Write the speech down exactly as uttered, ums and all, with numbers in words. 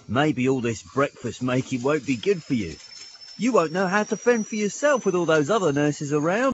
Maybe all this breakfast making won't be good for you. You won't know how to fend for yourself with all those other nurses around.